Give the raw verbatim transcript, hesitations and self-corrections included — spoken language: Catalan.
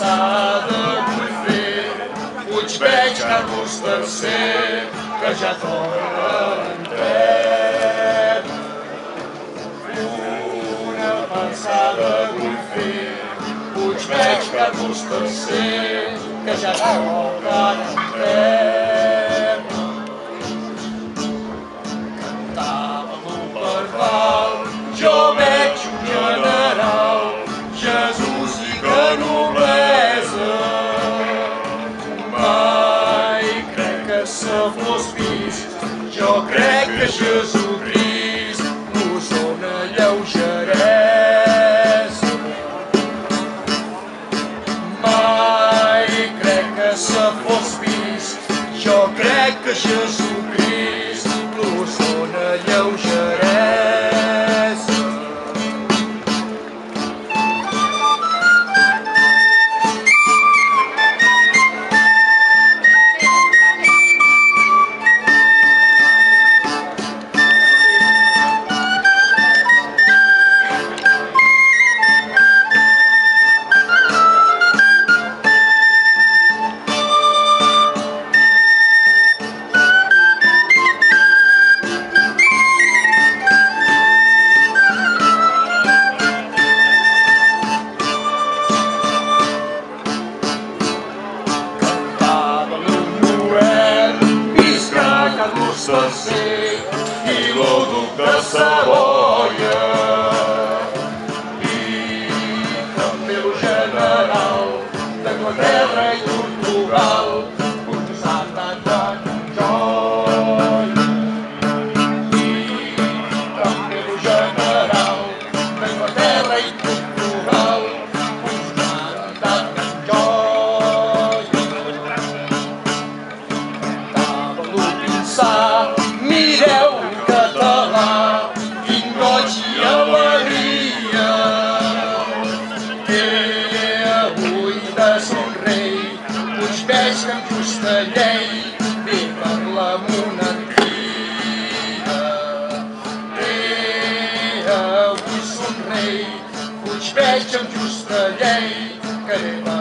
pensada vull fer. Puig veig Carlos tercer, que ja torna en tren. Una pensada vull fer. Puig veig Carlos tercer, que ja torna en tren. Cantava un pardal, jo veig un general, Jesús i que noblesa. Mai crec que se fos vist, jo crec que Jesucrist mos dona lleugeresa. Mai crec que se fos vist, jo crec que Jesucrist mos dona lleugeresa. Carlos tercer i l'Eunuc de Savoia, i també el general d'Anglaterra i Portugal, posat en joia. I també el general d'Anglaterra i Portugal, posat en joia. Mireu un català, quin goig i alegria, que avui de son rei Puig veig que amb justa llei ve per la monarquia. Que avui son rei Puig veig amb justa llei que ve per